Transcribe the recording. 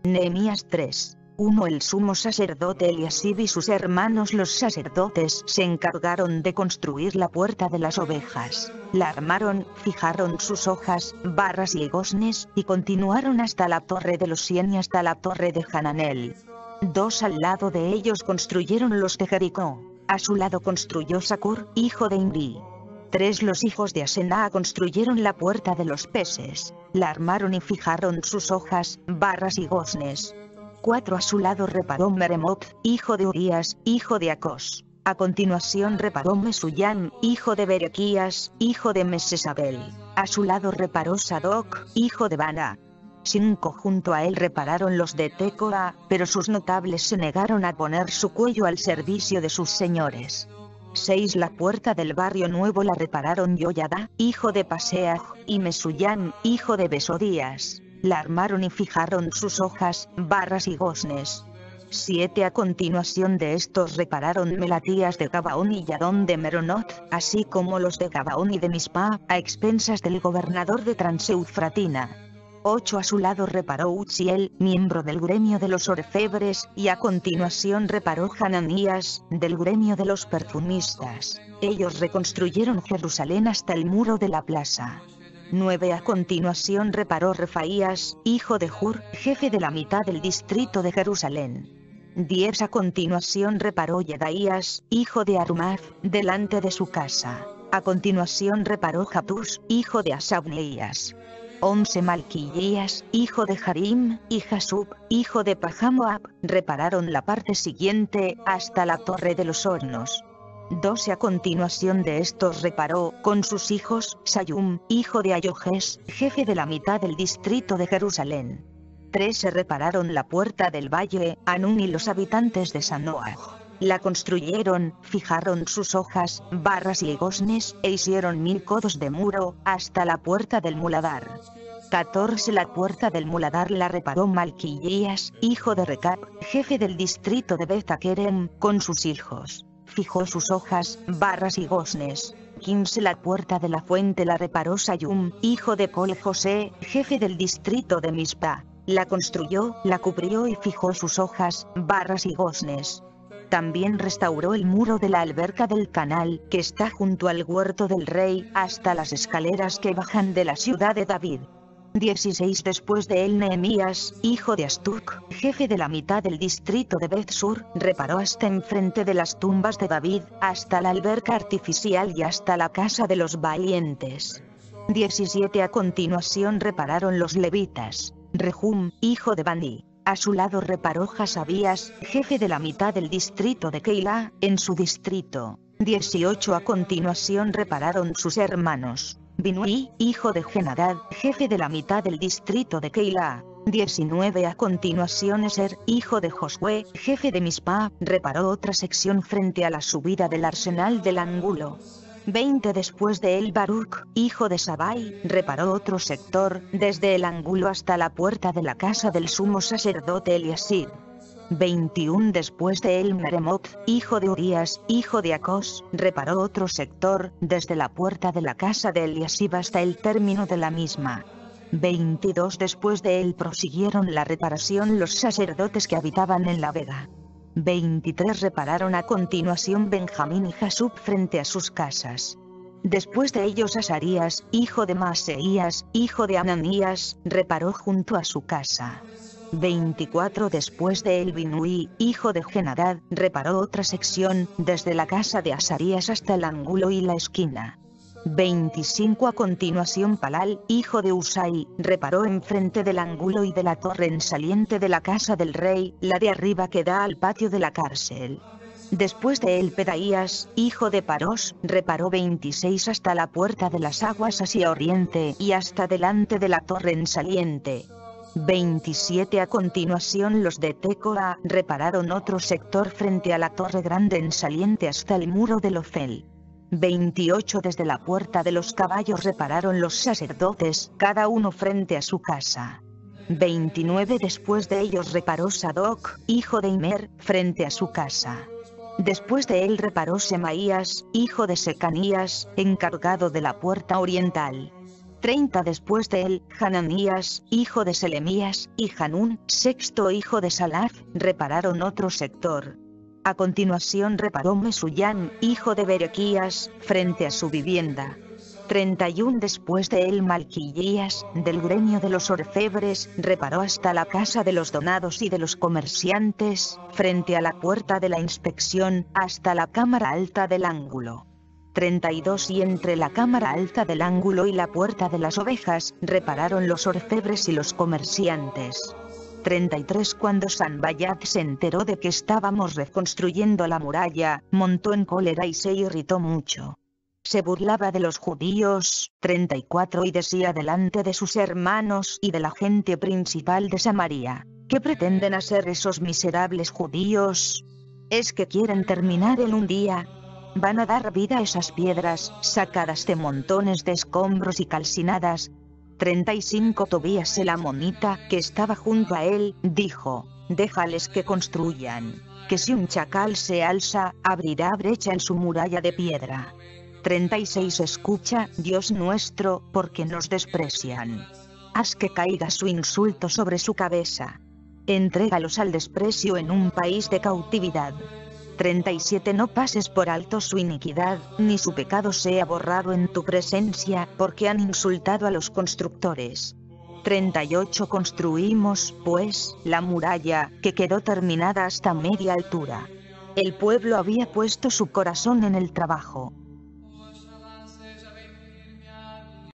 Nehemías 3. 1. El sumo sacerdote Eliasib y sus hermanos los sacerdotes se encargaron de construir la puerta de las ovejas. La armaron, fijaron sus hojas, barras y goznes, y continuaron hasta la torre de los 100 y hasta la torre de Hananel. 2. Al lado de ellos construyeron los de Jericó. A su lado construyó Sakur, hijo de Imri. 3. Los hijos de Asenaa construyeron la puerta de los peces. La armaron y fijaron sus hojas, barras y goznes. 4. A su lado reparó Meremot, hijo de Urías, hijo de Acos. A continuación reparó Mesuyam, hijo de Berequías, hijo de Mesesabel. A su lado reparó Sadoc, hijo de Bana. 5. Junto a él repararon los de Tecoa, pero sus notables se negaron a poner su cuello al servicio de sus señores. 6. La puerta del barrio nuevo la repararon Yoyada, hijo de Paseah, y Mesuyam, hijo de Besodías. La armaron y fijaron sus hojas, barras y goznes. 7. A continuación de estos repararon Melatías de Gabaón y Yadón de Meronot, así como los de Gabaón y de Mispa, a expensas del gobernador de Transeufratina. 8. A su lado reparó Uziel, miembro del gremio de los orfebres, y a continuación reparó Hananías, del gremio de los perfumistas. Ellos reconstruyeron Jerusalén hasta el muro de la plaza. 9. A continuación reparó Refaías, hijo de Hur, jefe de la mitad del distrito de Jerusalén. 10. A continuación reparó Yedaías, hijo de Arumaf, delante de su casa. A continuación reparó Jatus, hijo de Asabneías. 11. Malquías, hijo de Harim, y Jasub, hijo de Pahamoab, repararon la parte siguiente, hasta la torre de los hornos. 12. A continuación de estos reparó, con sus hijos, Sayum, hijo de Ayojes, jefe de la mitad del distrito de Jerusalén. 13. Repararon la puerta del valle, Anún y los habitantes de Sanoah. La construyeron, fijaron sus hojas, barras y goznes, e hicieron 1000 codos de muro, hasta la puerta del muladar. 14. La puerta del muladar la reparó Malquías, hijo de Recab, jefe del distrito de Beth-Akerem, con sus hijos. Fijó sus hojas, barras y goznes. 15. La puerta de la fuente la reparó Sayum, hijo de Col José, jefe del distrito de Mispa. La construyó, la cubrió y fijó sus hojas, barras y goznes. También restauró el muro de la alberca del canal, que está junto al huerto del rey, hasta las escaleras que bajan de la ciudad de David. 16. Después de él Nehemías, hijo de Astuc, jefe de la mitad del distrito de Beth-Sur, reparó hasta enfrente de las tumbas de David, hasta la alberca artificial y hasta la casa de los valientes. 17. A continuación repararon los levitas. Rehum, hijo de Bani. A su lado reparó Hasabías, jefe de la mitad del distrito de Keilah, en su distrito. 18. A continuación repararon sus hermanos. Binui, hijo de Henadad, jefe de la mitad del distrito de Keilah. 19. A continuación Eser, hijo de Josué, jefe de Mispa, reparó otra sección frente a la subida del arsenal del ángulo. 20. Después de él Baruch, hijo de Sabai, reparó otro sector, desde el ángulo hasta la puerta de la casa del sumo sacerdote Eliasib. 21. Después de él Meremot, hijo de Urías, hijo de Acos, reparó otro sector, desde la puerta de la casa de Eliasib hasta el término de la misma. 22. Después de él prosiguieron la reparación los sacerdotes que habitaban en la vega. 23. Repararon a continuación Benjamín y Jasub frente a sus casas. Después de ellos Asarías, hijo de Maaseías, hijo de Ananías, reparó junto a su casa. 24. Después de él Binui, hijo de Henadad, reparó otra sección, desde la casa de Asarías hasta el ángulo y la esquina. 25. A continuación Palal, hijo de Usai, reparó enfrente del ángulo y de la torre en saliente de la casa del rey, la de arriba que da al patio de la cárcel. Después de él Pedaías, hijo de Paros, reparó 26 hasta la puerta de las aguas hacia oriente y hasta delante de la torre en saliente. 27. A continuación los de Tecoa repararon otro sector frente a la torre grande en saliente hasta el muro del Ofel. 28. Desde la puerta de los caballos repararon los sacerdotes, cada uno frente a su casa. 29. Después de ellos reparó Sadoc, hijo de Imer, frente a su casa. Después de él reparó Semaías, hijo de Secanías, encargado de la puerta oriental. 30 después de él, Hananías, hijo de Selemías, y Hanún, sexto hijo de Salaf, repararon otro sector. A continuación reparó Mesuyán, hijo de Berequías, frente a su vivienda. 31 después de él Malquías, del gremio de los orfebres, reparó hasta la casa de los donados y de los comerciantes, frente a la puerta de la inspección, hasta la cámara alta del ángulo. 32 y entre la cámara alta del ángulo y la puerta de las ovejas, repararon los orfebres y los comerciantes. 33 Cuando Sanballat se enteró de que estábamos reconstruyendo la muralla, montó en cólera y se irritó mucho. Se burlaba de los judíos. 34 Y decía delante de sus hermanos y de la gente principal de Samaria: ¿qué pretenden hacer esos miserables judíos? ¿Es que quieren terminar en un día? ¿Van a dar vida a esas piedras, sacadas de montones de escombros y calcinadas? 35 Tobías el amonita, que estaba junto a él, dijo: déjales que construyan, que si un chacal se alza, abrirá brecha en su muralla de piedra. 36 Escucha, Dios nuestro, porque nos desprecian. Haz que caiga su insulto sobre su cabeza. Entrégalos al desprecio en un país de cautividad. 37 No pases por alto su iniquidad, ni su pecado sea borrado en tu presencia, porque han insultado a los constructores. 38 Construimos, pues, la muralla, que quedó terminada hasta media altura. El pueblo había puesto su corazón en el trabajo.